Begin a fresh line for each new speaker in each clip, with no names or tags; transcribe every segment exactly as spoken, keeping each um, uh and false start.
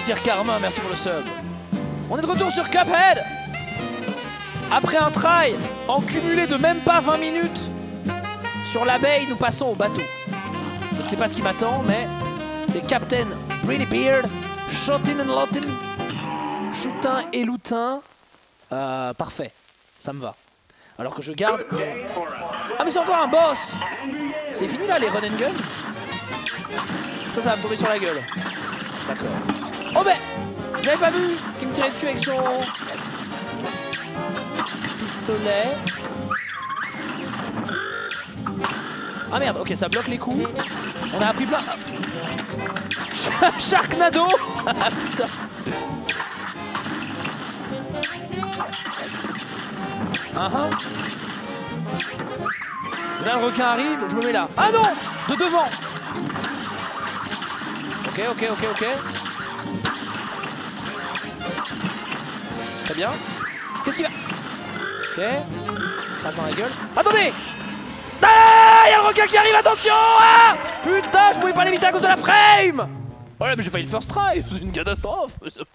Sir Karma, merci pour le sub. On est de retour sur Cuphead. Après un try en cumulé de même pas vingt minutes sur l'abeille, nous passons au bateau. Je ne sais pas ce qui m'attend, mais c'est Captain Pretty Beard, Shotin and Lotin, Choutin et Loutin. Euh, parfait, ça me va. Alors que je garde... Ah mais c'est encore un boss. C'est fini là les run and gun. Ça, ça va me tomber sur la gueule. D'accord. Oh ben, j'avais pas vu qu'il me tirait dessus avec son pistolet. Ah merde, ok, ça bloque les coups. On a appris plein... Sharknado. Ah putain. Uh -huh. Là le requin arrive, je me mets là. Ah non, de devant. Ok, ok, ok, ok. Très bien. Qu'est-ce qu'il va... Ok. Crache dans la gueule. Attendez. Ah, il y a le requin qui arrive, attention. Ah putain, je pouvais pas l'éviter à cause de la frame. Oh là, mais j'ai failli le first try. C'est une catastrophe.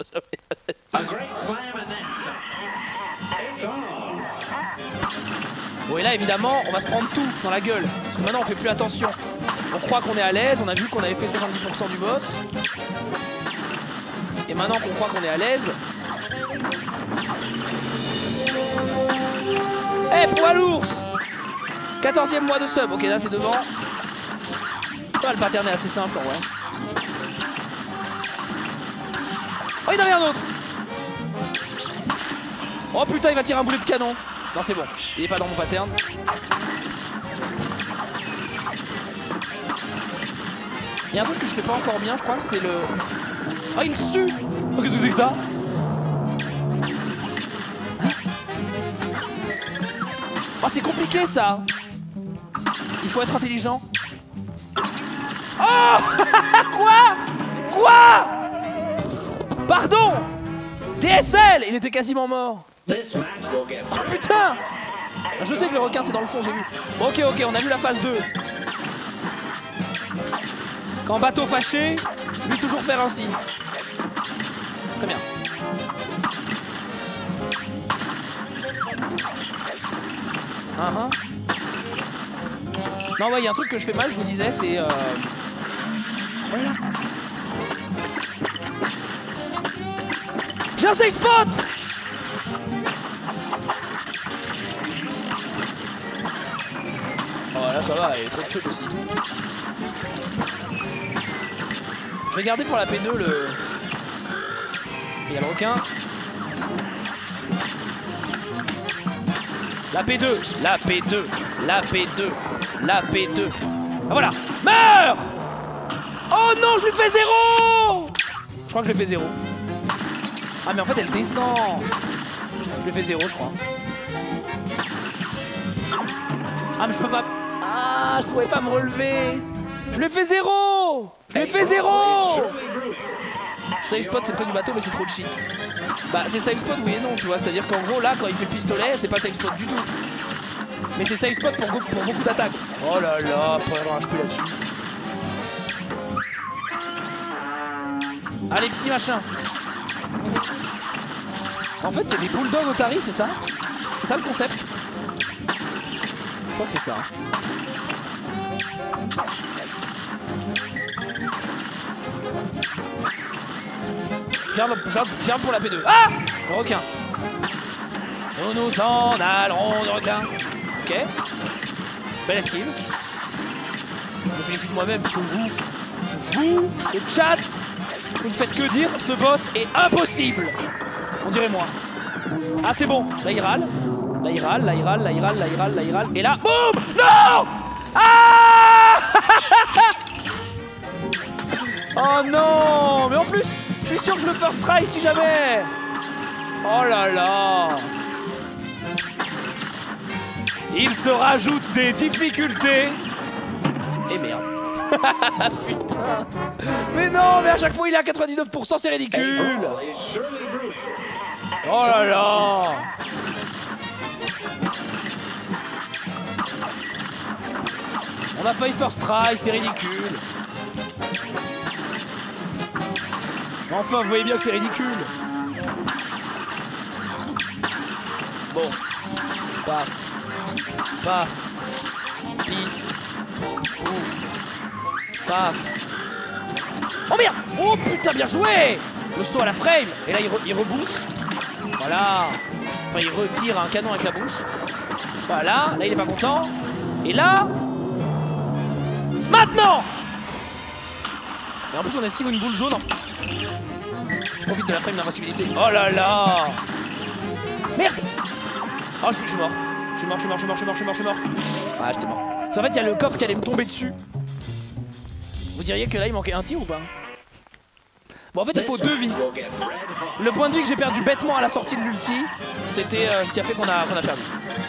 Bon et là évidemment on va se prendre tout dans la gueule. Parce que maintenant on fait plus attention. On croit qu'on est à l'aise, on a vu qu'on avait fait soixante-dix pour cent du boss. Et maintenant qu'on croit qu'on est à l'aise... Eh hey, poids l'ours, quatorzième mois de sub, ok là c'est devant. Ah, le pattern est assez simple en vrai. Oh il y en avait un autre. Oh putain il va tirer un boulet de canon. Non c'est bon, il est pas dans mon pattern. Il y a un truc que je fais pas encore bien, je crois que c'est le... Oh il sue. Oh qu'est-ce que c'est que ça? Oh c'est compliqué ça. Il faut être intelligent. Oh quoi? Quoi? Pardon. D S L. Il était quasiment mort. Oh putain. Je sais que le requin c'est dans le fond, j'ai vu. Bon, ok ok, on a vu la phase deux. Quand bateau fâché, lui toujours faire ainsi. Très bien. Uh -huh. Non ouais, il y a un truc que je fais mal, je vous disais, c'est... Euh... Voilà. J'ai un safe spot. Oh là ça va, il y a trop de trucs aussi. Je vais garder pour la P deux le... Il y a le requin. La P deux, la P deux, la P deux, la P deux. Ah voilà. Meurs. Oh non, je lui fais zéro. Je crois que je lui fais zéro. Ah mais en fait elle descend. Je lui fais zéro je crois. Ah mais je peux pas... Ah je pouvais pas me relever. Je lui ai fait zéro. Je lui ai fait zéro. Safe spot c'est près du bateau mais c'est trop de shit. Bah c'est safe spot oui et non tu vois. C'est à dire qu'en gros là quand il fait le pistolet c'est pas safe spot du tout. Mais c'est safe spot pour, pour beaucoup d'attaques. Oh là là, pour avoir un H P là-dessus. Allez petit machin. En fait c'est des bulldogs Otari c'est ça? C'est ça le concept? Je crois que c'est ça. Je garde, je, garde, je garde pour la P deux. Ah! Le requin. Nous nous en allerons de requin. Ok. Belle esquive. Je me félicite moi-même parce que vous, vous, le chat, vous ne faites que dire ce boss est impossible. On dirait moi. Ah c'est bon. Là il râle. Là il râle, là il râle, là il râle, là il râle, là il râle. Et là, boum! Non! Ah! Oh non! Mais en plus, je suis sûr que je le first try si jamais. Oh là là. Il se rajoute des difficultés. Et merde. Putain. Mais non, mais à chaque fois il est à quatre-vingt-dix-neuf pour cent, c'est ridicule. Oh là là. On a failli first try, c'est ridicule. Enfin, vous voyez bien que c'est ridicule. Bon. Paf. Paf. Pif. Pouf. Paf. Oh merde! Oh putain, bien joué! Le saut à la frame. Et là, il, re il rebouche. Voilà. Enfin, il retire un canon avec la bouche. Voilà. Là, il est pas content. Et là... Maintenant! Et en plus, on esquive une boule jaune. Je profite de la frame d'invincibilité. Oh là là! Merde! Oh, je suis, je suis mort. Je suis mort, je suis mort, je suis mort, je suis mort, je suis mort, je suis mort. Ah, j'étais mort. Parce qu'en fait, il y a le coffre qui allait me tomber dessus. Vous diriez que là, il manquait un tir ou pas? Bon, en fait, il faut deux vies. Le point de vie que j'ai perdu bêtement à la sortie de l'ulti, c'était euh, ce qui a fait qu'on a, qu'on a perdu.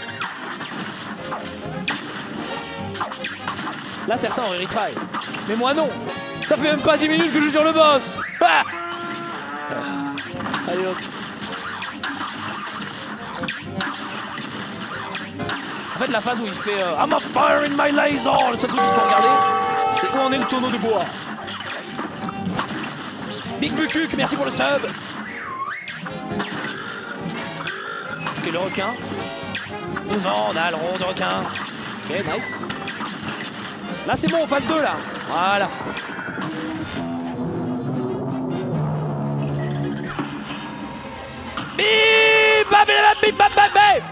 Là, certains ont retry. Mais moi, non. Ça fait même pas dix minutes que je suis sur le boss. Ah allez, hop. En fait, la phase où il fait euh, I'm a fire in my laser, le seul truc qu'il faut regarder, c'est où en est le tonneau de bois. Big Bukuc, merci pour le sub. Ok, le requin. Nous en allerons de requin. Ok, nice. Là, c'est bon, phase deux, là. Voilà. Bip, bap, bip, bap, bap, bip.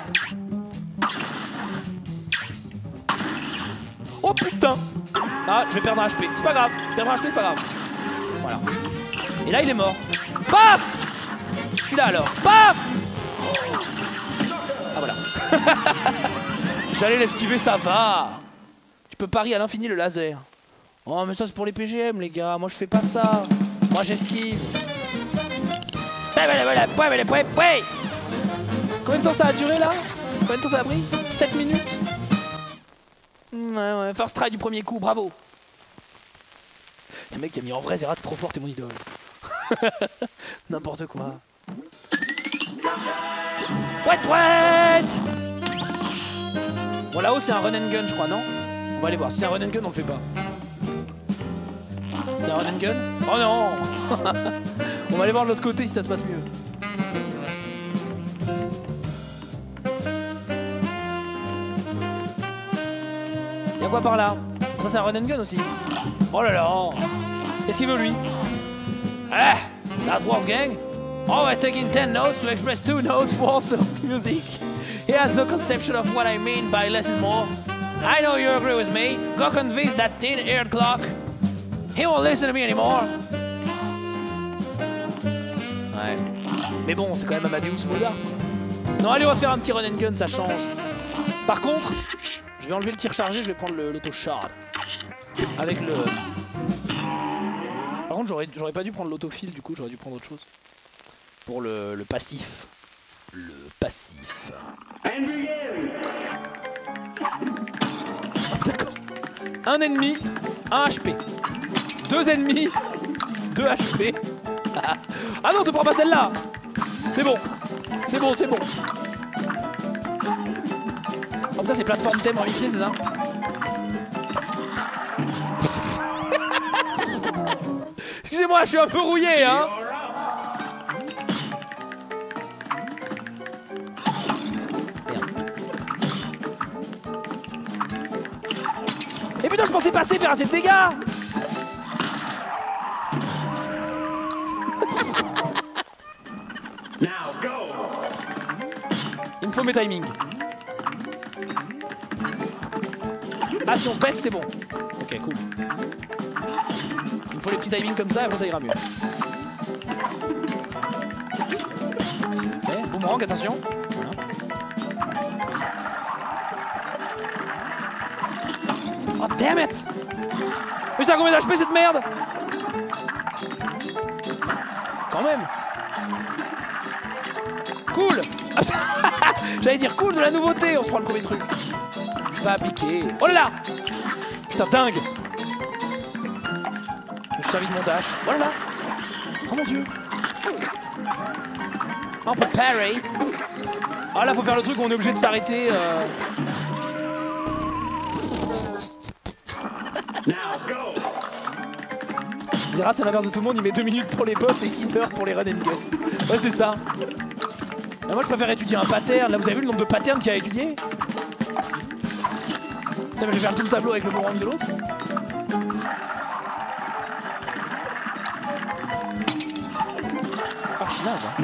Oh putain! Ah, je vais perdre un H P. C'est pas grave. Perdre un H P, c'est pas grave. Voilà. Et là, il est mort. Paf! Celui-là alors. Paf! Ah voilà. J'allais l'esquiver, ça va. Tu peux parier à l'infini le laser. Oh, mais ça, c'est pour les P G M, les gars. Moi, je fais pas ça. Moi, j'esquive. Combien de temps ça a duré là? Combien de temps ça a pris? sept minutes. Ouais, ouais, first try du premier coup, bravo. Y'a un mec qui a mis en vrai Zera, t'es trop fort, t'es mon idole. N'importe quoi. Pouet pouet. Bon, là-haut c'est un run and gun, je crois, non? On va aller voir. Si c'est un run and gun, on le fait pas. C'est un run and gun? Oh non. On va aller voir de l'autre côté si ça se passe mieux. Y'a quoi par là? Ça c'est un run and gun aussi. Oh là là. Qu'est-ce qu'il veut lui? Ah, that Wolfgang? Always taking ten notes to express two notes worth of music. He has no conception of what I mean by less is more. I know you agree with me. Go convince that tin-eared clock. He won't listen to me anymore. Ouais. Mais bon, c'est quand même Amadeus Mozart. Non, allez, on va se faire un petit run and gun, ça change. Par contre, je vais enlever le tir chargé, je vais prendre l'auto-shard. Avec le... Par contre, j'aurais pas dû prendre l'autofil, du coup, j'aurais dû prendre autre chose. Pour le, le passif. Le passif. D'accord. Un ennemi, un H P. Deux ennemis, deux H P. Ah non, tu prends pas celle-là. C'est bon. C'est bon, c'est bon. Oh putain, c'est plateforme thème remixé, c'est ça? Excusez-moi, je suis un peu rouillé, hein. Et putain, je pensais passer faire assez de dégâts. Il me faut mes timings. Ah, si on se baisse, c'est bon. Ok, cool. Il me faut les petits timings comme ça, et après ça ira mieux. Ok, boomerang, attention. Voilà. Oh, damn it! Mais ça a combien d'H P cette merde? Quand même. Cool. J'allais dire cool, de la nouveauté. On se prend le premier truc. Je suis pas appliqué. Oh là là. Putain, dingue. Je me suis servi de mon dash. Oh là là. Oh mon dieu. On peut parry. Ah là, faut faire le truc où on est obligé de s'arrêter. Euh... Zera c'est l'inverse de tout le monde, il met deux minutes pour les boss et six heures pour les run and gun. Ouais c'est ça. Là, moi je préfère étudier un pattern. Là vous avez vu le nombre de patterns qu'il y a à étudier? Putain mais je vais faire tout le tableau avec le boomerang de l'autre. Archi naze hein.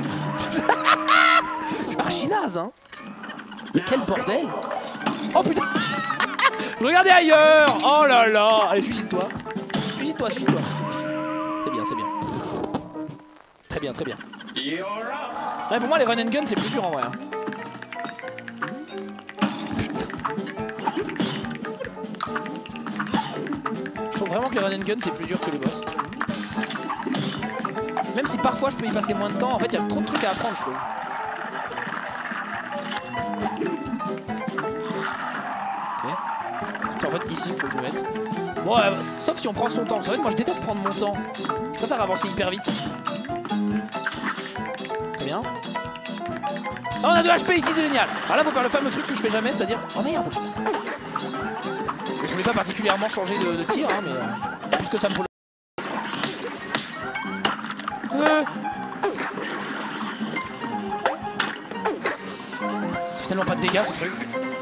Archi naze hein. Quel bordel. Oh putain. Regardez ailleurs. Oh là là. Allez suicide-toi. Suicide-toi, suicide-toi. C'est bien, c'est bien. Très bien, très bien. Ouais, pour moi les run and gun c'est plus dur en vrai hein. Putain. Je trouve vraiment que les run and gun c'est plus dur que les boss. Même si parfois je peux y passer moins de temps, en fait il y a trop de trucs à apprendre je trouve. En fait ici il faut que je me mette. Bon euh, sauf si on prend son temps. C'est vrai que moi je déteste prendre mon temps. Je préfère avancer hyper vite. Très bien. Oh, on a deux H P ici c'est génial. Alors là faut faire le fameux truc que je fais jamais, c'est à dire. Oh merde. Je voulais pas particulièrement changer de, de tir hein, mais euh, plus que ça me faut. Euh. Ça fait tellement pas de dégâts ce truc.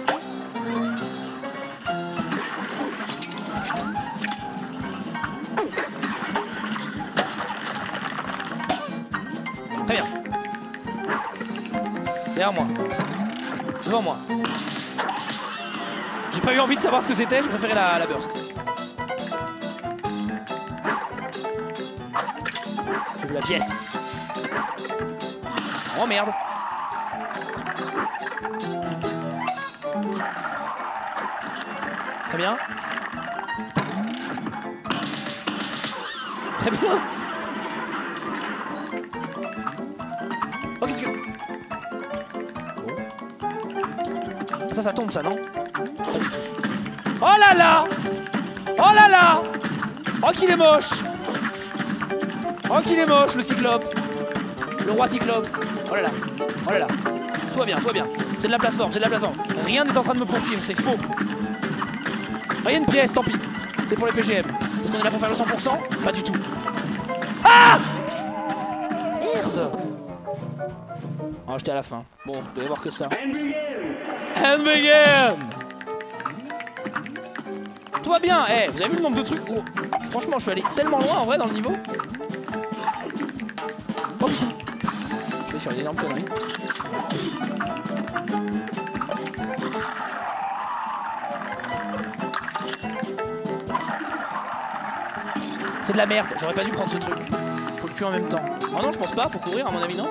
Très bien. Derrière moi. Devant moi. J'ai pas eu envie de savoir ce que c'était, je préférais la, la burst. J'ai vu la pièce. Oh merde. Très bien. Très bien. Oh qu'est-ce que... Ça, ça tombe ça, non? Pas du tout. Oh là là! Oh là là! Oh qu'il est moche! Oh qu'il est moche, le cyclope! Le roi cyclope! Oh là là! Oh là là! Tout va bien, tout va bien. C'est de la plateforme, c'est de la plateforme. Rien n'est en train de me poursuivre, c'est faux. Rien une pièce, tant pis. C'est pour les P G M. Est-ce qu'on est là pour faire le cent pour cent? Pas du tout. Ah! Merde! Oh, j'étais à la fin. Bon, vous devez voir que ça. And begin! Tout va bien, eh, hey, vous avez vu le nombre de trucs où... Franchement, je suis allé tellement loin en vrai dans le niveau. Oh putain! Je vais faire une énorme connerie. C'est de la merde, j'aurais pas dû prendre ce truc. Faut le tuer en même temps. Oh non, je pense pas, faut courir à mon avis, non?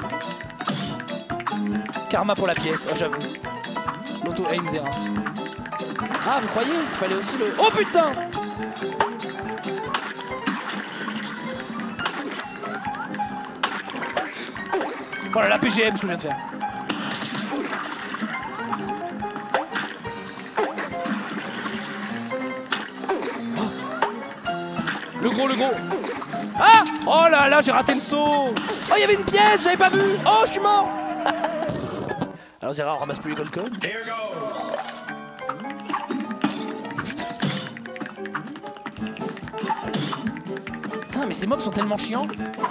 Karma pour la pièce, oh, j'avoue. L'auto-aim Zera. Ah, vous croyez? Il fallait aussi le... Oh putain! Oh là là, P G M ce que je viens de faire. Oh. Le gros, le gros. Ah! Oh là là, j'ai raté le saut. Oh, il y avait une pièce, j'avais pas vu. Oh, je suis mort. Alors Zera, on ramasse plus les Golcon. Putain, mais ces mobs sont tellement chiants.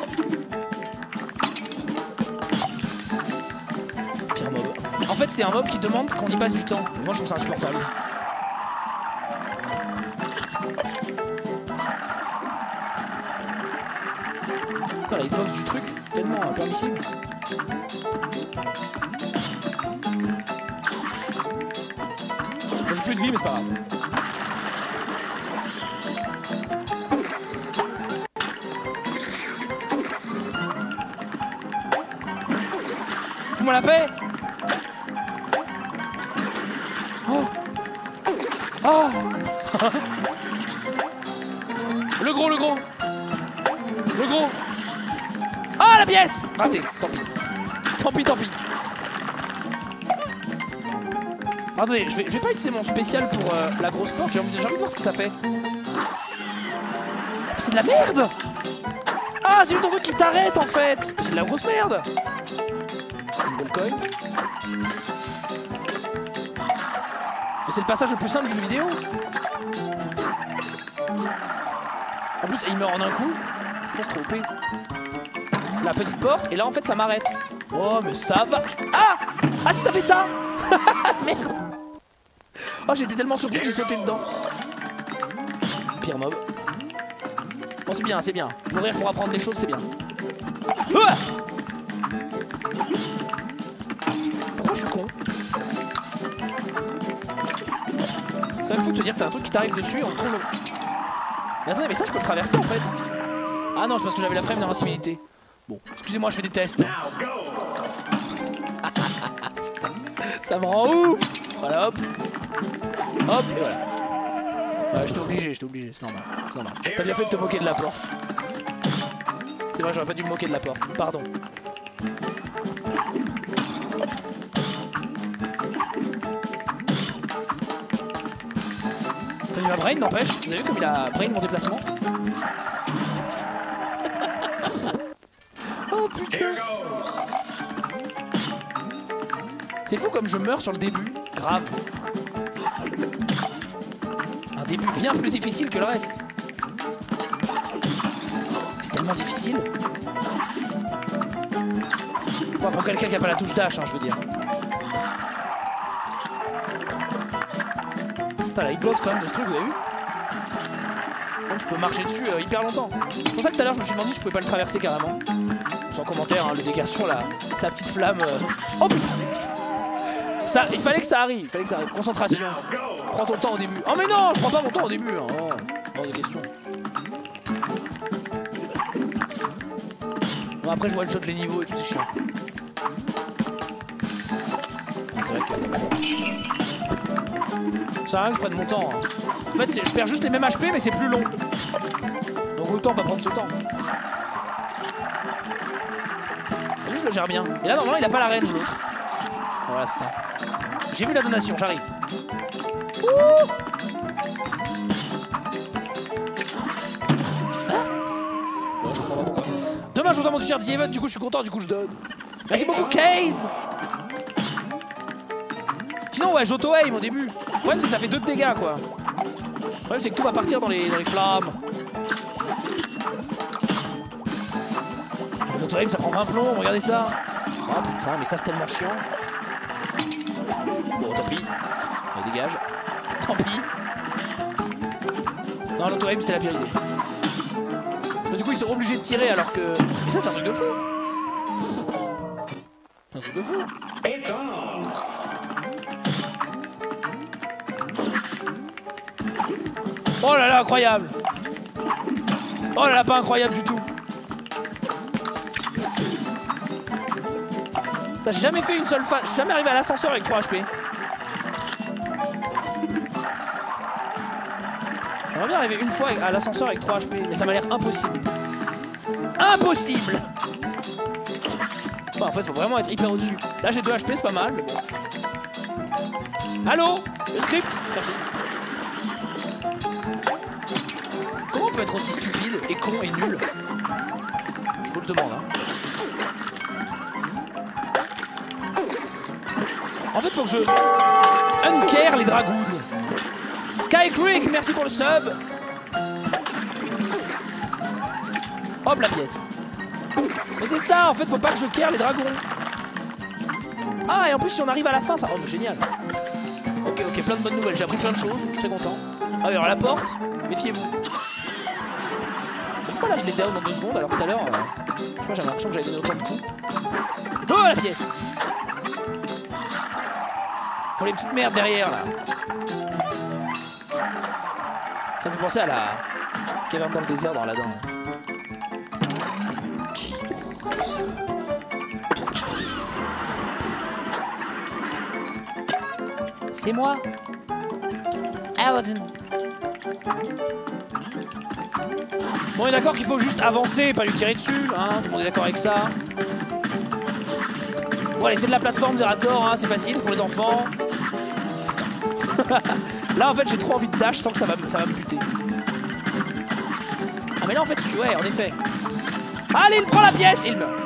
Pire mob. En fait, c'est un mob qui demande qu'on y passe du temps. Moi, je trouve ça insupportable. Putain, la hitbox du truc, tellement impermissible. J'ai plus de vie mais c'est pas grave. Fous-moi la paix. Oh. Oh. Le gros, le gros. Le gros. Ah la pièce. Raté, tant pis. Tant pis, tant pis. Attendez, je vais, je vais pas utiliser mon spécial pour euh, la grosse porte, j'ai envie, envie de voir ce que ça fait. C'est de la merde! Ah, c'est juste un truc qui t'arrête en fait! C'est de la grosse merde! Une belle coin. Mais c'est le passage le plus simple du jeu vidéo. En plus, il meurt en un coup. Je pense trop O P. La petite porte, et là en fait ça m'arrête. Oh, mais ça va. Ah Ah, si ça fait ça. Merde. Oh, j'étais tellement surpris que j'ai sauté dedans. Pire mob. Bon, c'est bien, c'est bien. Mourir pour apprendre des choses, c'est bien. Ah pourquoi je suis con? C'est quand même fou de te dire que t'as un truc qui t'arrive dessus et on trouve le... Mais attendez, mais ça je peux le traverser en fait. Ah non, c'est parce que j'avais la frame d'invincibilité. Bon, excusez-moi, je fais des tests. Ça me rend ouf. Voilà, hop. Hop, et voilà. Ouais, j'étais obligé, j'étais obligé, c'est normal. C'est normal. T'as bien fait de te moquer de la porte. C'est vrai, j'aurais pas dû me moquer de la porte. Pardon. T'as vu ma brain, n'empêche? Vous avez vu comme il a brain mon déplacement? Oh putain! C'est fou comme je meurs sur le début. Grave. Un début bien plus difficile que le reste. C'est tellement difficile. Bon, pour quelqu'un qui a pas la touche dash, hein, je veux dire. Putain, la hitbox quand même de ce truc, vous avez vu? Donc, je peux marcher dessus euh, hyper longtemps. C'est pour ça que tout à l'heure je me suis demandé si je pouvais pas le traverser carrément. Sans commentaire, hein, le dégât sur la, la petite flamme. Euh... Oh putain! Ça, il fallait que ça arrive, il fallait que ça arrive. Concentration. Prends ton temps au début. Oh mais non, je prends pas mon temps au début. Hein. Oh, hors de question. Bon, après je one shot les niveaux et tout, c'est chiant. Ah, c'est vrai que... Ça sert à rien que je prenne mon temps. Hein. En fait, je perds juste les mêmes H P mais c'est plus long. Donc autant pas prendre ce temps. Lui, je le gère bien. Et là normalement il a pas la range l'autre. Voilà, c'est ça. J'ai vu la donation, j'arrive. Ouh hein bon, je comprends pas pourquoi. Demain, je reçois mon t-shirt The Event, du coup, je suis content, du coup, je donne. Merci beaucoup, Case. Sinon, ouais, j'auto-aim au début. Le problème, c'est que ça fait deux de dégâts, quoi. Le problème, c'est que tout va partir dans les, dans les flammes. L'auto-aim, ça prend vingt plombs, regardez ça. Oh putain, mais ça, c'est tellement chiant. Bon, tant pis. Allez, dégage. Tant pis. Non, l'auto-aim, c'était la pire idée. Mais du coup, ils sont obligés de tirer alors que... Mais ça, c'est un truc de fou. C'est un truc de fou. Oh là là, incroyable. Oh là là, pas incroyable du tout. J'ai jamais fait une seule phase. Je suis jamais arrivé à l'ascenseur avec trois H P. J'aimerais bien arriver une fois à l'ascenseur avec trois H P, mais ça m'a l'air impossible. Impossible. Bon, en fait, faut vraiment être hyper au-dessus. Là, j'ai deux H P, c'est pas mal. Mais bon. Allô? Le script? Merci. Comment on peut être aussi stupide et con et nul? Je vous le demande, hein. En fait, faut que je uncare les dragons. Sky Creek, merci pour le sub. Hop, la pièce. Mais c'est ça, en fait, faut pas que je care les dragons. Ah, et en plus, si on arrive à la fin, ça... Oh, mais génial. Ok, ok, plein de bonnes nouvelles. J'ai appris plein de choses, je suis très content. Ah oui, alors la porte, méfiez-vous. Pourquoi là, je l'ai down en deux secondes, alors tout à l'heure... Euh... Je sais pas, j'avais l'impression que j'avais donné autant de coups. Oh, la pièce. Pour les petites merdes derrière là. Ça me fait penser à la caverne dans le désert dans Aladdin. C'est moi, Aladdin. Bon, on est d'accord qu'il faut juste avancer, pas lui tirer dessus, hein. Tout le monde est d'accord avec ça. Bon, allez, c'est de la plateforme Zerator, hein. C'est facile, c'est pour les enfants. Là en fait j'ai trop envie de dash sans que ça va, ça va me buter. Ah mais là en fait ouais en effet. Allez il prend la pièce et il meurt.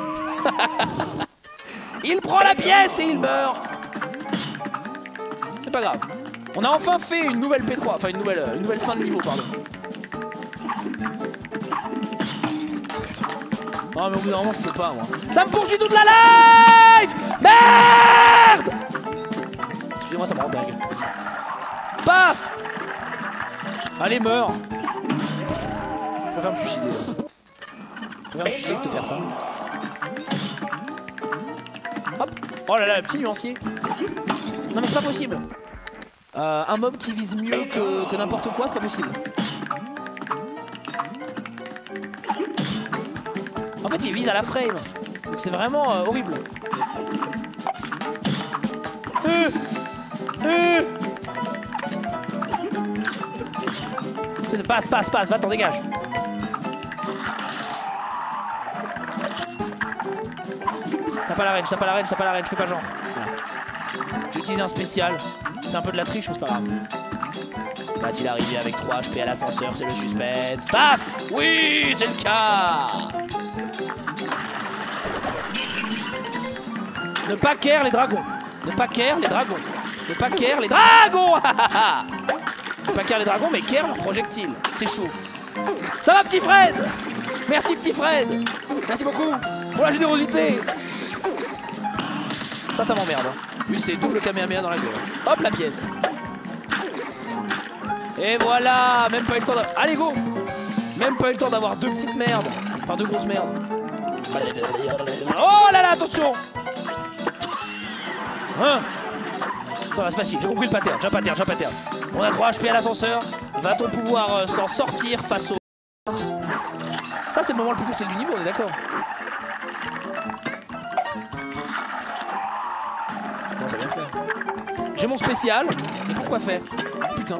Il prend la pièce et il meurt. C'est pas grave. On a enfin fait une nouvelle P trois. Enfin une nouvelle, une nouvelle fin de niveau pardon. Oh mais au bout d'un moment je peux pas moi. Ça me poursuit toute la life. Merde. Excusez-moi, ça me rend dingue. Paf. Allez, meurs. Je préfère me suicider. Je préfère me suicider que de faire ça. Hop. Oh là là, le petit nuancier. Non mais c'est pas possible. Euh, un mob qui vise mieux que, que n'importe quoi, c'est pas possible. En fait, il vise à la frame. Donc c'est vraiment euh, horrible. Euh, euh. Passe, passe, passe, va t'en dégage. T'as pas la range, t'as pas la range, t'as pas la range, fais pas genre. Voilà. J'utilise un spécial. C'est un peu de la triche, mais c'est pas grave. Va-t-il arriver avec trois H P à l'ascenseur? C'est le suspense. Paf! Oui, c'est le cas. Ne pas care les dragons. Ne pas care les dragons. Ne pas care les dragons. Ne pas care les dragons, mais care leurs projectiles. C'est chaud. Ça va, petit Fred? Merci, petit Fred. Merci beaucoup pour la générosité. Ça, ça m'emmerde. Hein. Lui, c'est double Kamehameha dans la gueule. Hop, la pièce. Et voilà. Même pas eu le temps d'avoir... Allez, go. Même pas eu le temps d'avoir deux petites merdes. Enfin, deux grosses merdes. Oh là là, attention. Hein? Ça va, c'est facile. J'ai compris le pattern. Jump pattern, jump pattern. On a trois H P à l'ascenseur. Va-t-on pouvoir euh, s'en sortir face au... Ça, c'est le moment le plus facile du niveau, on est d'accord. Je commence à bien faire. J'ai mon spécial. Mais pourquoi faire? Putain.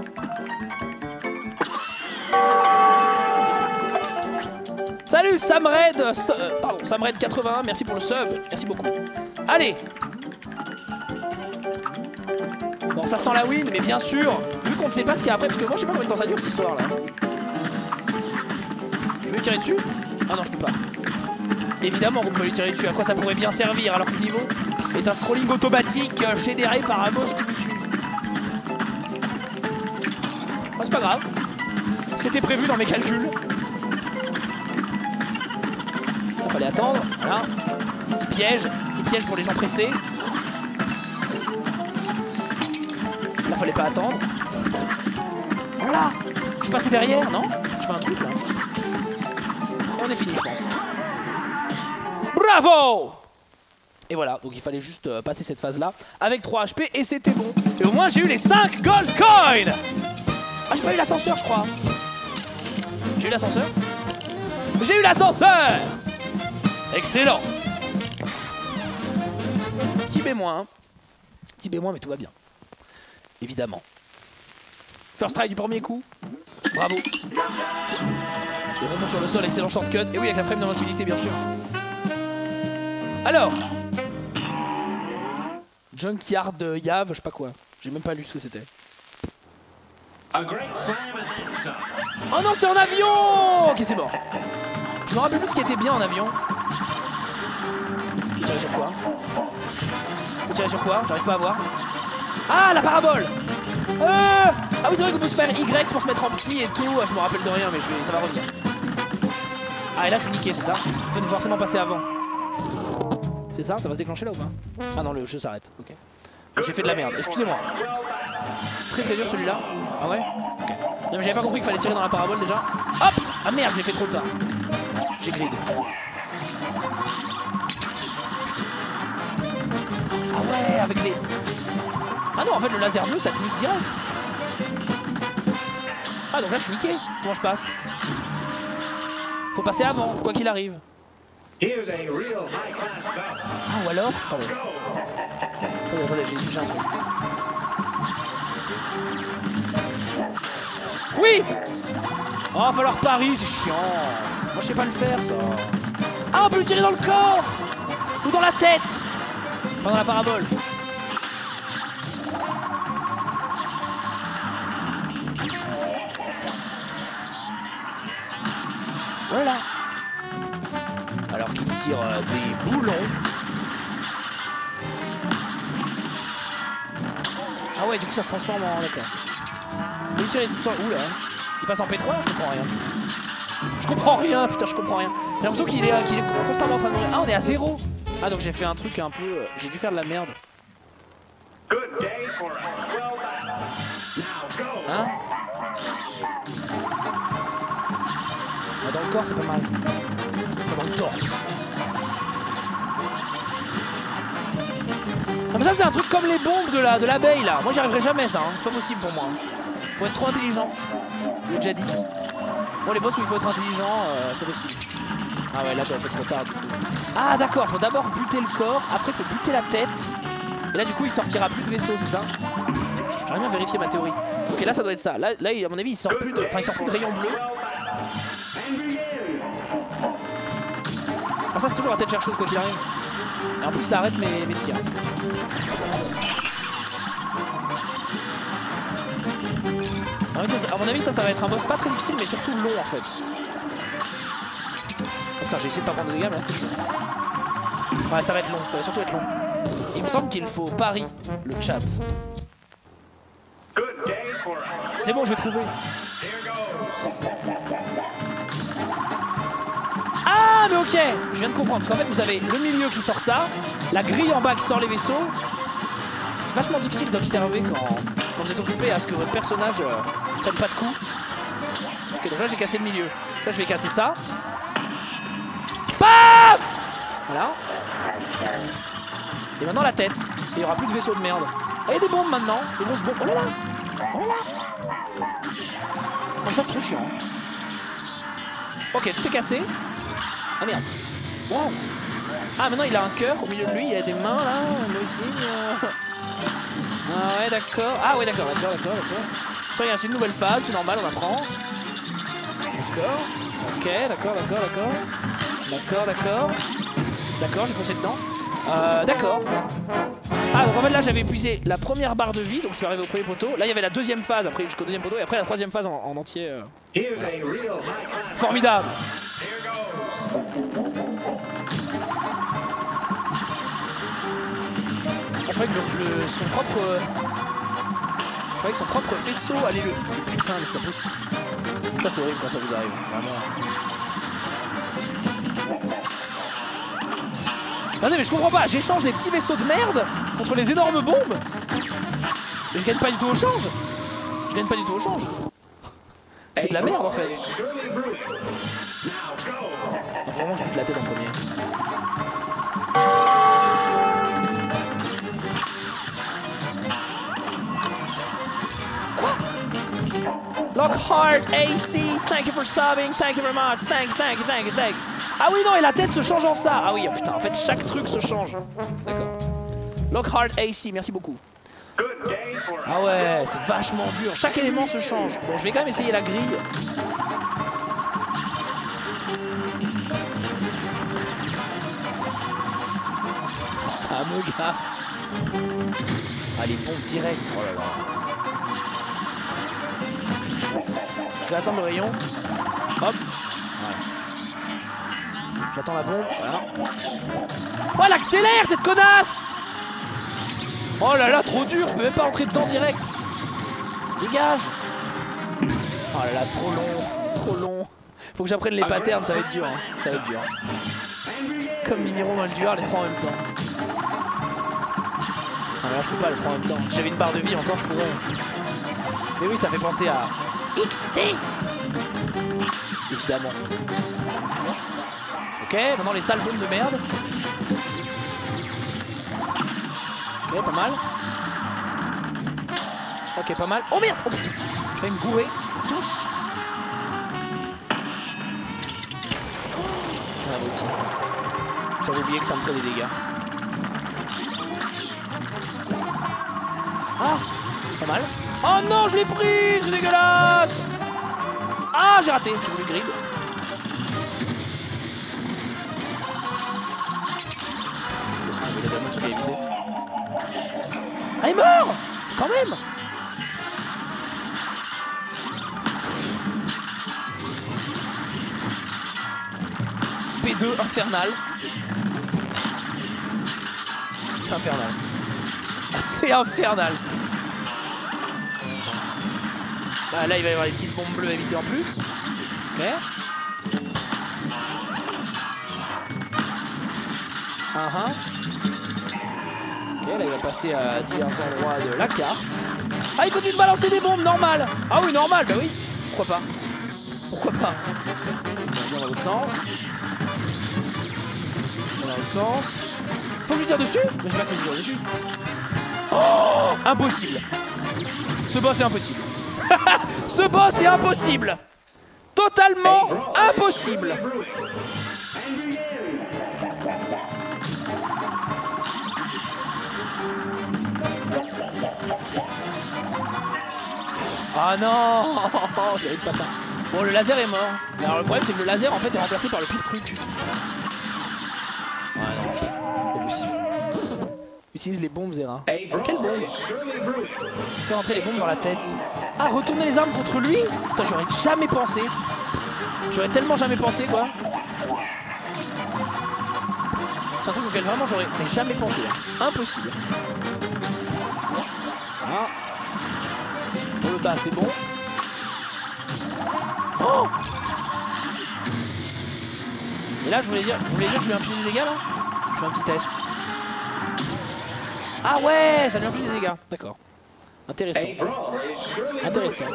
Salut Samred euh, Pardon, Samred quatre-vingt-un, merci pour le sub. Merci beaucoup. Allez. Bon, ça sent la win, mais bien sûr, vu qu'on ne sait pas ce qu'il y a après, parce que moi je sais pas combien de temps ça dure cette histoire là. Je vais lui tirer dessus? Ah non, je peux pas. Évidemment qu'on peut lui tirer dessus, à quoi ça pourrait bien servir alors que le niveau est un scrolling automatique euh, généré par un boss qui vous suit. Oh, c'est pas grave. C'était prévu dans mes calculs. Il fallait attendre, voilà. Petit piège, petit piège pour les gens pressés. Là, fallait pas attendre. Voilà. Je suis passé derrière, non? Je fais un truc là. Et on est fini, je pense. Bravo! Et voilà, donc il fallait juste euh, passer cette phase là avec trois H P et c'était bon. Et au moins j'ai eu les cinq gold coins. Ah, j'ai pas eu l'ascenseur, je crois. J'ai eu l'ascenseur. J'ai eu l'ascenseur. Excellent. Petit B-, hein. Petit B-, mais tout va bien. Évidemment. First try du premier coup. Bravo. Et rebond sur le sol, excellent shortcut. Et oui, avec la frame d'invincibilité, bien sûr. Alors. Junkyard Yav, je sais pas quoi. J'ai même pas lu ce que c'était. Oh non, c'est en avion. Ok, c'est mort. Je me rappelle plus de ce qui était bien en avion. Faut tirer sur quoi? Faut tirer sur quoi? J'arrive pas à voir. Ah, la parabole. euh Ah oui, c'est vrai qu'on peut se faire Y pour se mettre en petit et tout. Je me rappelle de rien, mais je vais... ça va revenir. Ah, et là je suis niqué, c'est ça? Il faut forcément passer avant. C'est ça? Ça va se déclencher là ou pas? Ah non, le jeu s'arrête. Ok. J'ai fait de la merde, excusez-moi. Très très dur celui-là. Ah ouais? Ok. Non mais j'avais pas compris qu'il fallait tirer dans la parabole déjà. Hop! Ah merde, je l'ai fait trop tard. J'ai grid. Ah ouais, avec les... Ah non, en fait le laser bleu ça te nique direct. Ah donc là je suis niqué. Comment je passe? Faut passer avant, quoi qu'il arrive. Ah ou alors... Attendez. Attendez, attendez, j'ai un truc. Oui! Oh, va falloir pari, c'est chiant. Moi je sais pas le faire ça. Ah, on peut le tirer dans le corps! Ou dans la tête! Enfin dans la parabole. Voilà. Alors qu'il tire euh, des boulons. Ah ouais, du coup ça se transforme en... D'accord. Il tire du sang... Ouh là. Il passe en P trois, je comprends rien. Je comprends rien, putain, je comprends rien. J'ai l'impression qu'il est, qu'il est constamment en train de mourir. Ah, on est à zéro. Ah, donc j'ai fait un truc un peu... J'ai dû faire de la merde. Hein? Ah, dans le corps, c'est pas mal. Pas dans le torse. Ah, mais ça, c'est un truc comme les bombes de la de l'abeille, là. Moi, j'y arriverai jamais, ça. Hein. C'est pas possible pour moi. Faut être trop intelligent. Je l'ai déjà dit. Bon, les boss où il faut être intelligent, euh, c'est pas possible. Ah ouais, là, j'avais fait trop tard, du coup. Ah, d'accord. Faut d'abord buter le corps. Après, il faut buter la tête. Et là, du coup, il sortira plus de vaisseau, c'est ça? J'aimerais bien vérifier ma théorie. Ok, là, ça doit être ça. Là, là à mon avis, il sort plus de, enfin, il sort plus de rayons bleus. Ah, ça, c'est toujours la tête chercheuse, quoi qu'il arrive. Et en plus, ça arrête mes, mes tirs. À mon avis, ça, ça va être un boss pas très difficile, mais surtout long, en fait. Oh, putain, j'ai essayé de pas prendre de dégâts, mais là, c'était chaud. Ouais, ça va être long. Ça va surtout être long. Il me semble qu'il faut pari le chat. C'est bon, j'ai trouvé. Ah, mais ok, je viens de comprendre. Parce qu'en fait, vous avez le milieu qui sort ça, la grille en bas qui sort les vaisseaux. C'est vachement difficile d'observer quand, quand vous êtes occupé à ce que votre personnage euh, prenne pas de coups. Ok, donc là, j'ai cassé le milieu. Là, je vais casser ça. Paf! Voilà. Et maintenant, la tête. Et il n'y aura plus de vaisseaux de merde. Ah, il y a des bombes maintenant. Des grosses bombes. Oh là là! Oh là là! Comme ça, c'est trop chiant. Ok, tout est cassé. Ah merde. Wow. Ah, maintenant il a un cœur au milieu de lui, il y a des mains là, moi aussi. Euh... Ah ouais, d'accord. Ah ouais, d'accord, d'accord, d'accord, d'accord. Ça, c'est une nouvelle phase, c'est normal, on apprend. D'accord. Ok, d'accord, d'accord, d'accord. D'accord, d'accord. D'accord, j'ai foncé dedans. Euh, d'accord. Ah, donc en fait là j'avais épuisé la première barre de vie, donc je suis arrivé au premier poteau. Là il y avait la deuxième phase, après jusqu'au deuxième poteau, et après la troisième phase en, en entier. Euh... Voilà. Formidable. Ah, je croyais que le, le, son propre... Euh... Je croyais que son propre faisceau allait le... Putain, mais c'est pas possible. Ça c'est horrible quand ça vous arrive, vraiment. Attendez, mais je comprends pas, j'échange des petits vaisseaux de merde contre les énormes bombes. Mais je gagne pas du tout au change. Je gagne pas du tout au change. C'est de la merde en fait. Ah, vraiment, je bute la tête en premier. Quoi? Lockhart A C, thank you for subbing, thank you very much, thank you, thank you, thank you, thank you. Ah oui, non, et la tête se change en ça. Ah oui, oh, putain, en fait, chaque truc se change. D'accord. Lockhart A C, merci beaucoup. Ah ouais, c'est vachement dur. Chaque élément se change. Bon, je vais quand même essayer la grille. Ça me gave. Ah, les pompes directes. Oh là là. Je vais attendre le rayon. Hop. Ouais. J'attends la bombe, voilà. Oh, elle accélère cette connasse! Oh là là, trop dur, je peux même pas entrer dedans direct. Dégage! Oh là là, c'est trop long, c'est trop long. Faut que j'apprenne les patterns, ça va être dur. Hein. Ça va être dur. Comme Mimiron dans le duel, les trois en même temps. Ah mais là, je peux pas les trois en même temps. Si j'avais une barre de vie encore, je pourrais. Mais oui, ça fait penser à X T! Évidemment. Ok, maintenant les sales bombes de merde. Ok, pas mal. Ok, pas mal. Oh merde! Oh putain! Je vais me gourer. Touche! Oh, j'ai un abruti. J'avais oublié que ça me ferait des dégâts. Ah! Pas mal. Oh non, je l'ai pris! C'est dégueulasse! Ah, j'ai raté. J'ai voulu grid. Il a tellement de trucs à éviter. Elle est morte! Quand même! P deux infernal. C'est infernal. C'est infernal. Bah, là, il va y avoir des petites bombes bleues à éviter en plus. Ok. Uh -huh. Ok, là il va passer à divers endroits de la carte. Ah, il continue de balancer des bombes, normal. Ah oui, normal, bah oui. Pourquoi pas? Pourquoi pas? On va dans l'autre sens. Dans l'autre sens. Faut que je tire dessus? Mais j'ai pas fait que je tire dessus. Oh, impossible. Ce boss est impossible. Ce boss est impossible. Totalement impossible. Ah non. Je mérite pas ça. Bon, le laser est mort. Mais alors le problème c'est que le laser en fait est remplacé par le pire truc. Ah non, pas possible. Utilise les bombes, Zera. Quelle bombe? Fais rentrer les bombes dans la tête. Ah, retourner les armes contre lui? Putain, j'aurais jamais pensé. J'aurais tellement jamais pensé, quoi. C'est un truc auquel vraiment j'aurais jamais pensé. Impossible. Ah. Pour le bas, c'est bon. Oh! Et là, je voulais dire, je voulais dire que je lui inflige des dégâts, là. Je fais un petit test. Ah ouais, ça lui inflige des dégâts. D'accord. Intéressant. Intéressant.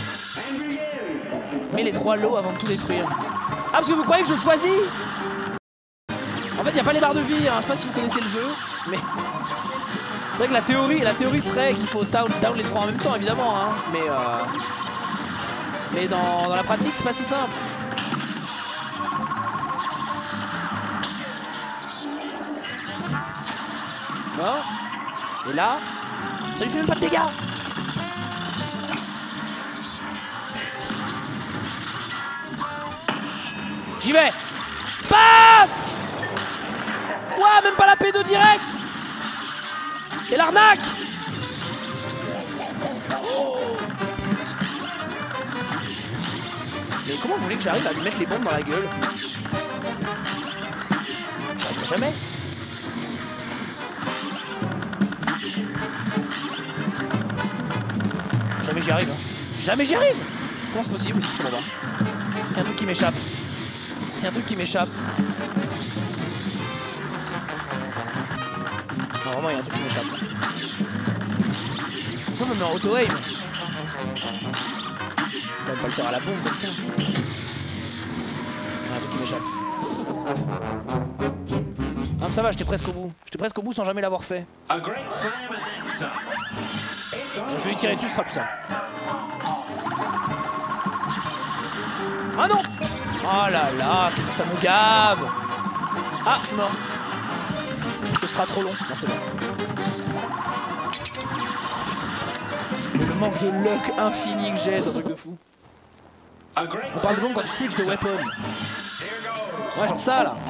Mais les trois lots avant de tout détruire. Ah, parce que vous croyez que je choisis? En fait, il n'y a pas les barres de vie. Hein. Je sais pas si vous connaissez le jeu, mais c'est vrai que la théorie, la théorie serait qu'il faut down, down les trois en même temps, évidemment. Hein. Mais, euh... mais dans, dans la pratique, c'est pas si simple. D'accord. Et là, ça lui fait même pas de dégâts. J'y vais. Paf. Quoi? Même pas la P deux direct? Quelle arnaque! Oh, mais comment vous voulez que j'arrive à lui mettre les bombes dans la gueule? J'arriverai jamais. Jamais j'y arrive. Hein. Jamais j'y arrive. Comment c'est possible? Je comprends pas. Il y a un truc qui m'échappe. Il y a un truc qui m'échappe. Non, vraiment, il y a un truc qui m'échappe. Ça me met en auto-aim. On va pas le faire à la bombe comme ça. Il y a un truc qui m'échappe. Ah, mais ça va, j'étais presque au bout. J'étais presque au bout sans jamais l'avoir fait. Donc, je vais lui tirer dessus, ce sera plus simple. Ah non! Oh là là, qu'est-ce que ça me gave! Ah, je suis mort. Ce sera trop long. Non, c'est bon. Oh, putain. Mais le manque de luck infini que j'ai, c'est un truc de fou. On parle de bombe quand tu switches de weapon. Ouais, genre ça là.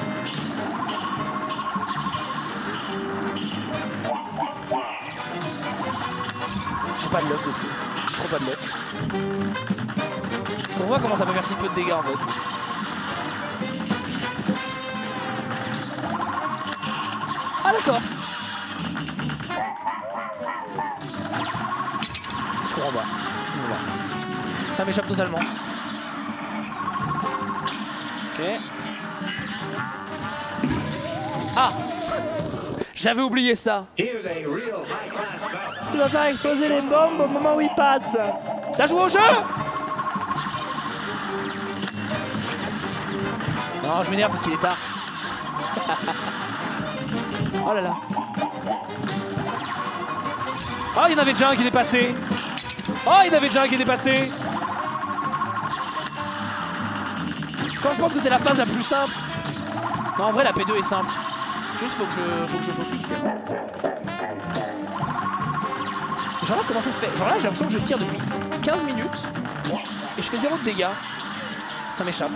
J'ai pas de luck de fou. J'ai trop pas de luck. On voit comment ça peut faire si peu de dégâts en fait. Ah d'accord. Je comprends pas. Je comprends pas. Ça m'échappe totalement. Ok. Ah! J'avais oublié ça. Tu vas faire exploser les bombes au moment où il passe. T'as joué au jeu? Non, je m'énerve parce qu'il est tard. Oh là là. Oh, il y en avait déjà un qui est dépassé. Oh, il y en avait déjà un qui est dépassé. Quand je pense que c'est la phase la plus simple. Non, en vrai, la P deux est simple. Juste, faut que je, faut que je focus. Genre là, comment ça se fait? Genre là, j'ai l'impression que je tire depuis quinze minutes. Et je fais zéro de dégâts. Ça m'échappe.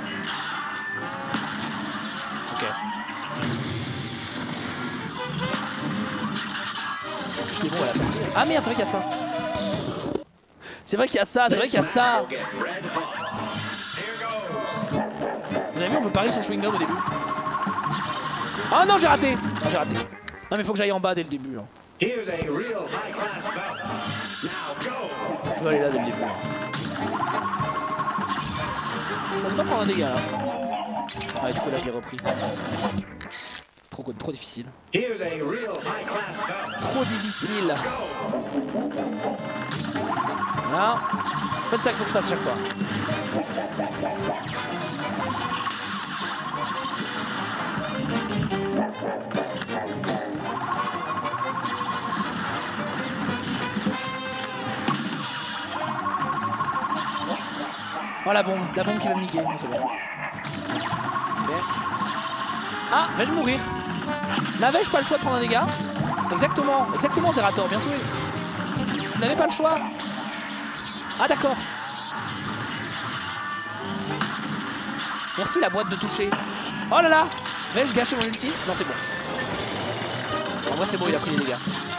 Ok. Focus les bons à la sortie. Ah merde, c'est vrai qu'il y a ça. C'est vrai qu'il y a ça, c'est vrai qu'il y a ça. Vous avez vu, on peut parier sur chewing-gum au début. Oh non, j'ai raté. Ah, j'ai raté. Non mais faut que j'aille en bas dès le début. Hein. Je vais aller là dès le début. Hein. Je pense pas prendre un dégât là. Ouais, du coup là je l'ai repris. Trop, trop difficile. Trop difficile. Voilà. Faites ça qu'il faut que je fasse chaque fois. Oh la bombe, la bombe qui va me niquer. C'est bon. Ok. Ah, vais-je mourir? N'avais-je pas le choix de prendre un dégât? Exactement, exactement Zerator, bien joué. Vous n'avez pas le choix. Ah d'accord. Merci la boîte de toucher. Oh là là. Vais-je gâcher mon ulti? Non c'est bon. En vrai c'est bon, il a pris les dégâts.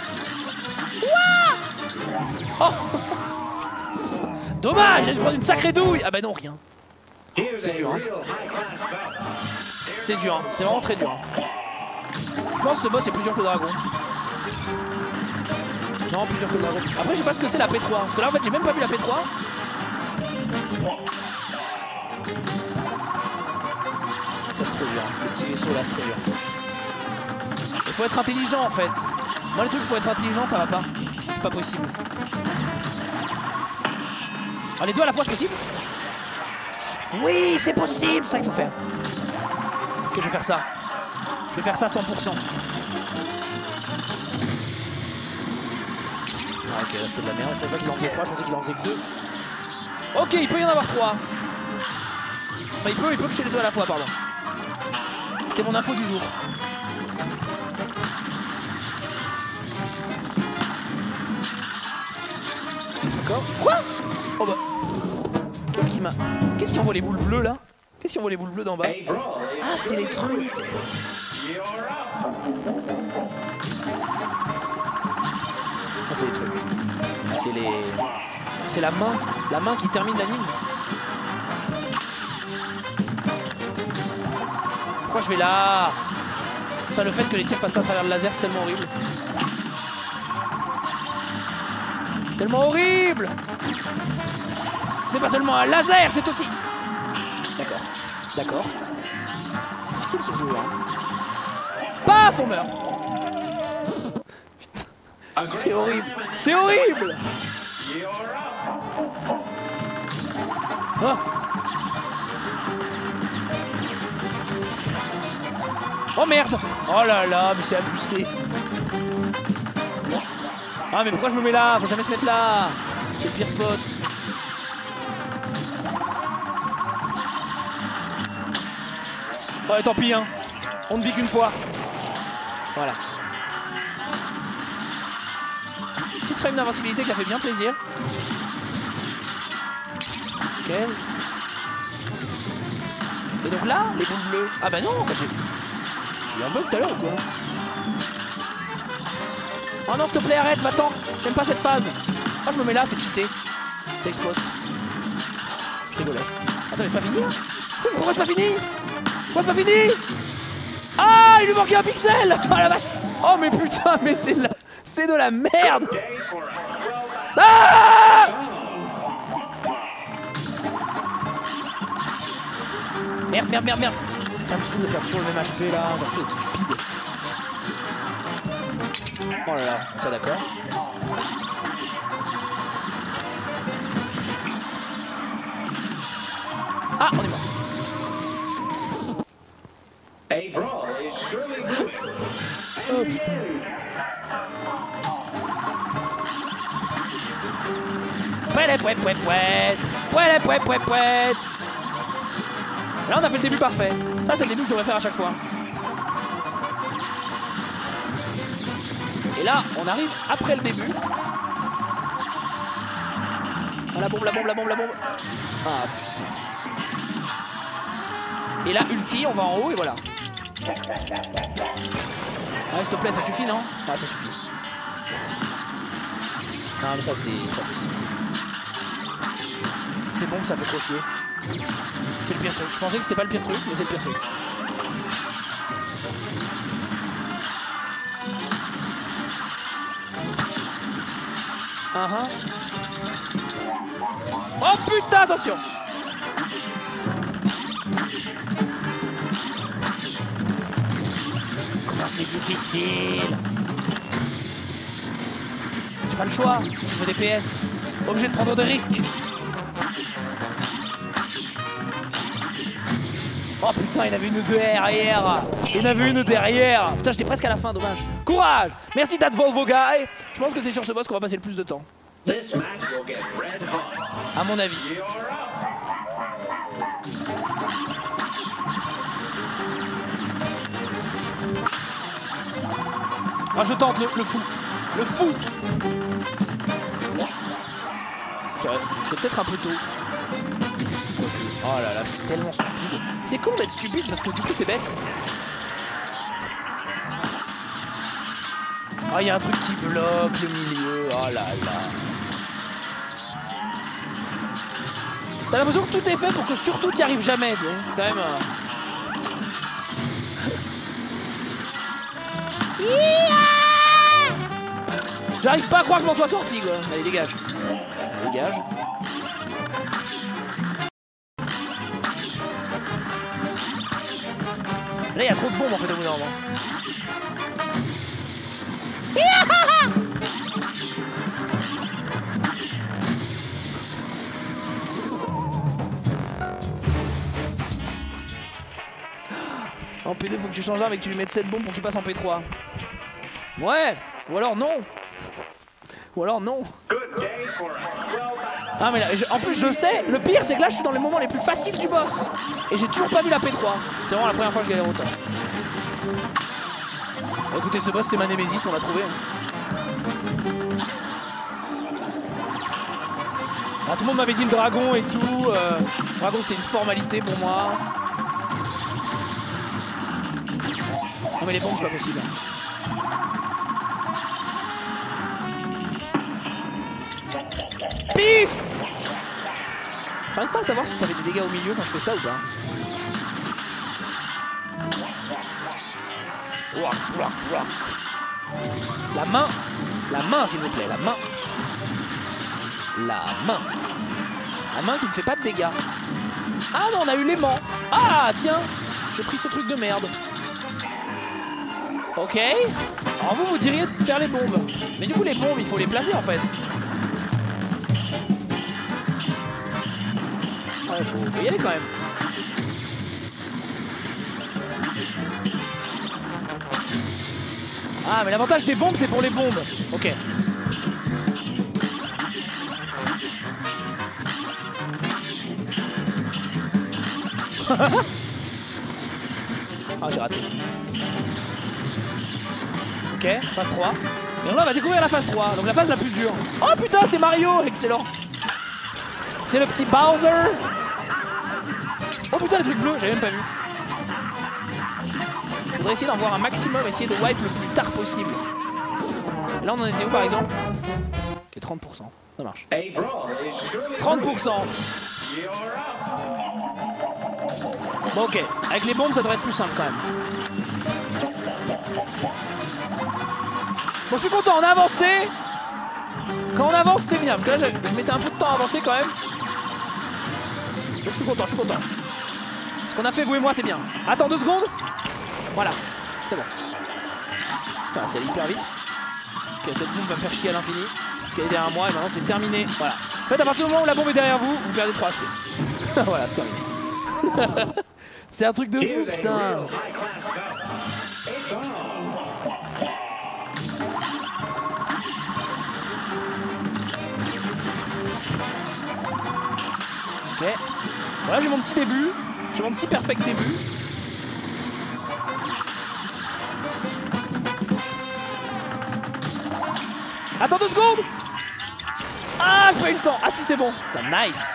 Ouah. Oh. Dommage, j'ai dû prendre une sacrée douille. Ah bah non, rien. C'est dur hein. C'est dur hein. C'est vraiment très dur hein. Je pense que ce boss est plus dur que le dragon. C'est vraiment plus dur que le dragon. Après je sais pas ce que c'est la P trois. Parce que là en fait j'ai même pas vu la P trois. Ça c'est trop dur. Le petit vaisseau là c'est trop dur. Il faut être intelligent en fait. Moi le truc il faut être intelligent ça va pas. C'est pas possible. Ah les deux à la fois c'est possible? Oui c'est possible, c'est ça qu'il faut faire. Ok je vais faire ça. Je vais faire ça cent pour cent. Ah ok là c'était de la merde, je pensais pas qu'il en faisait trois, je pensais qu'il en faisait que deux. Ok il peut y en avoir trois. Enfin il peut, il peut toucher les deux à la fois pardon. C'était mon info du jour. D'accord. Quoi? Oh bah. Qu'est-ce qui m'a... Qu'est-ce qui envoie les boules bleues là? Qu'est-ce qui envoie les boules bleues d'en bas? Ah c'est les trucs. Ça c'est les trucs. C'est les... C'est la main. La main qui termine l'anime. Pourquoi je vais là? Putain le fait que les tirs passent pas à travers le laser c'est tellement horrible. Tellement horrible. Mais pas seulement un laser, c'est aussi... D'accord, d'accord. Difficile ce jeu, hein. Paf, on meurt. Putain, c'est horrible, c'est horrible. Oh. Oh merde. Oh là là, mais c'est abusé. Ah mais pourquoi je me mets là? Faut jamais se mettre là. C'est le pire spot. Ouais tant pis hein. On ne vit qu'une fois. Voilà. Petite frame d'invincibilité qui a fait bien plaisir. Ok. Et donc là, les boules bleues. Ah bah non, bah j'ai... J'ai eu un bug tout à l'heure ou quoi? Oh non s'il te plaît arrête, va-t'en. J'aime pas cette phase. Moi je me mets là, c'est cheaté. Ça explose. Je rigolais. Attends mais c'est pas fini là? Pourquoi c'est pas fini? Pourquoi c'est pas fini? Ah il lui manquait un pixel. Oh la vache. Oh mais putain mais c'est de la... C'est de la merde. Ah merde merde merde merde. Ça me saoule de perdre toujours le même H P là. J'ai l'impression d'être stupide. Oh là là, ça d'accord. Ah, on est mort. Oh putain. Pouet, pouet, pouet, pouet. Pouet, pouet, pouet, pouet. Là, on a fait le début parfait. Ça, c'est le début que je devrais faire à chaque fois. Et là, on arrive après le début. Ah, la bombe, la bombe, la bombe, la bombe. Ah putain. Et là, ulti, on va en haut et voilà. Ah, s'il te plaît, ça suffit, non? Ah, ça suffit. Non, mais ça, c'est pas possible. C'est bon, ça fait trop chier. C'est le pire truc. Je pensais que c'était pas le pire truc, mais c'est le pire truc. Uh-huh. Oh putain, attention. c'est difficile. J'ai pas le choix, je veux des P S. Obligé de prendre des risques. Oh putain, il y en avait une derrière. Il y en avait une derrière. Putain, j'étais presque à la fin, dommage. Courage. Merci That Volvo Guy. Je pense que c'est sur ce boss qu'on va passer le plus de temps. À mon avis. Ah, je tente le, le fou. Le fou. C'est peut-être un peu tôt. Oh là là, je suis tellement stupide. C'est con d'être stupide parce que du coup c'est bête. Ah, il y a un truc qui bloque le milieu. Oh là là. T'as l'impression que tout est fait pour que surtout t'y arrives jamais. C'est quand même... Euh... J'arrive pas à croire que je m'en sois sorti quoi. Allez, dégage. Dégage. Là, il y a trop de bombes en fait au bout d'un moment. En P deux, faut que tu changes un mais que tu lui mettes sept bombes pour qu'il passe en P trois. Ouais. Ou alors non. Ou alors non. Ah mais là, je, en plus je sais, le pire c'est que là je suis dans les moments les plus faciles du boss. Et j'ai toujours pas vu la P trois. C'est vraiment la première fois que je galère autant. Bon, écoutez, ce boss c'est ma némésis, on l'a trouvé. Alors, tout le monde m'avait dit le dragon et tout. Euh, le dragon c'était une formalité pour moi. Non mais les bombes c'est pas possible. Pif! J'arrive pas à savoir si ça fait des dégâts au milieu quand je fais ça ou pas. La main! La main s'il vous plaît, la main! La main! La main qui ne fait pas de dégâts. Ah non, on a eu l'aimant! Ah tiens! J'ai pris ce truc de merde. Ok. Alors vous, vous diriez de faire les bombes. Mais du coup les bombes, il faut les placer en fait. Ah, faut, faut y aller quand même. Ah mais l'avantage des bombes c'est pour les bombes. Ok. Ah j'ai raté. Ok, phase trois. Et là on va découvrir la phase trois, donc la phase la plus dure. Oh putain c'est Mario, excellent. C'est le petit Bowser. Oh putain les trucs bleus, j'avais même pas vu. Faudrait essayer d'en voir un maximum, essayer de wipe le plus tard possible. Et là on en était où par exemple? Ok, trente pour cent, ça marche. trente pour cent. Bon ok, avec les bombes ça devrait être plus simple quand même. Bon je suis content, on a avancé. Quand on avance c'est bien, parce que là je, je mettais un peu de temps à avancer quand même. Donc je suis content, je suis content. Ce qu'on a fait vous et moi c'est bien. Attends deux secondes. Voilà, c'est bon. Putain, c'est allé hyper vite. Ok, cette bombe va me faire chier à l'infini. Parce qu'elle est derrière moi et maintenant c'est terminé. Voilà. En fait, à partir du moment où la bombe est derrière vous, vous perdez trois H P. Voilà, c'est terminé. C'est un truc de fou, putain. Ok. Voilà, j'ai mon petit début. J'ai mon petit perfect début. Attends deux secondes. Ah, j'ai pas eu le temps. Ah si, c'est bon. Putain, nice.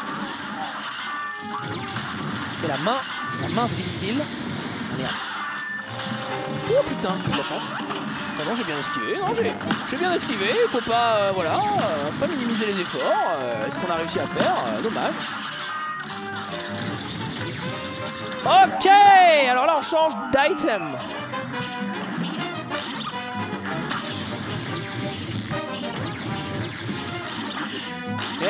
Et la main. La main, c'est difficile. Merde. Oh putain, j'ai de la chance. Enfin non, j'ai bien esquivé. Non, j'ai bien esquivé. Faut pas, euh, voilà, euh, faut pas minimiser les efforts. Euh, Est-ce qu'on a réussi à faire euh, Dommage. Ok. Alors là, on change d'item. Ok.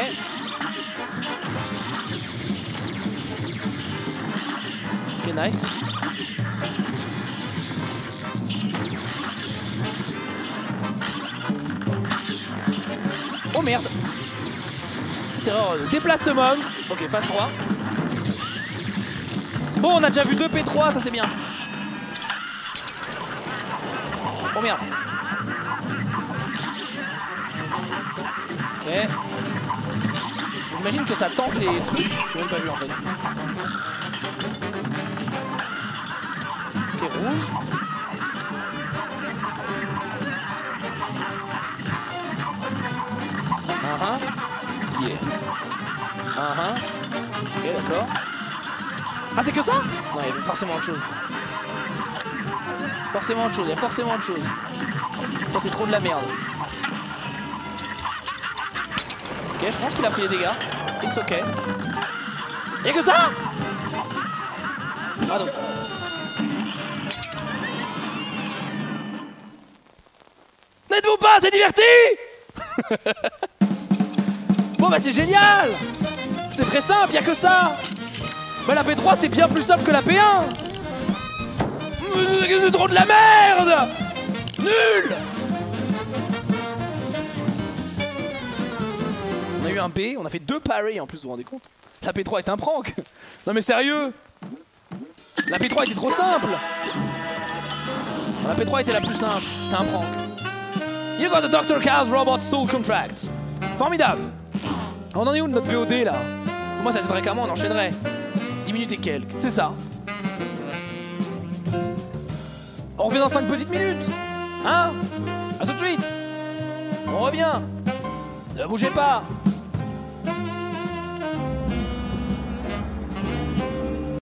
Ok, nice. Oh merde. Petite erreur de déplacement. Ok, phase trois. Bon, on a déjà vu deux P trois, ça c'est bien. Oh merde. Ok. J'imagine que ça tank les trucs. J'ai même pas vu en fait. Ok, rouge. Uh-huh. Yeah. Uh-huh. Ok, d'accord. Ah, c'est que ça? Non, il y a forcément autre chose. Forcément autre chose, il y a forcément autre chose. Ça, c'est trop de la merde. Ok, je pense qu'il a pris les dégâts. It's ok. Y'a que ça? Pardon. N'êtes-vous pas assez divertis? Bon bah c'est génial. C'était très simple, y'a que ça. Bah la P trois c'est bien plus simple que la P un. C'est trop de la merde. Nul. On a eu un B, on a fait deux parries en plus, vous vous rendez compte? La P trois est un prank. Non mais sérieux. La P trois était trop simple. La P trois était la plus simple, c'était un prank. You got the doctor Chaos Robot Soul Contract. Formidable. On en est où de notre V O D là? Moi ça t'aiderait qu'à moi, on enchaînerait. dix minutes et quelques, c'est ça. On revient dans cinq petites minutes. Hein? A tout de suite. On revient. Ne bougez pas.